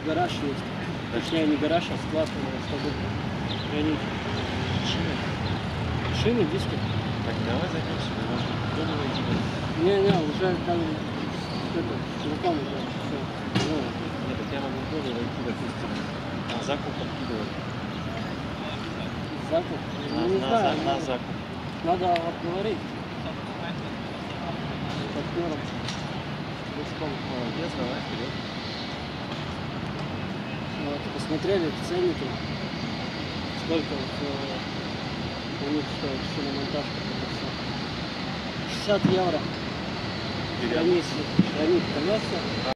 гараж есть. Точнее, не гараж, а склад, чтобы хранить шины, диски. Так, давай займемся, Не, уже как бы это, знакомый, да, все. Ну, нет, так я могу в доме войти, допустим, на закуп подкидывать. Закуп? Ну, не знаю. На закуп. Надо обговорить. С партнером. Молодец, давай, вперед. Вот, посмотрели ценники. Сколько у них стоит шиномонтаж, это все. 60 евро. Хранить колеса.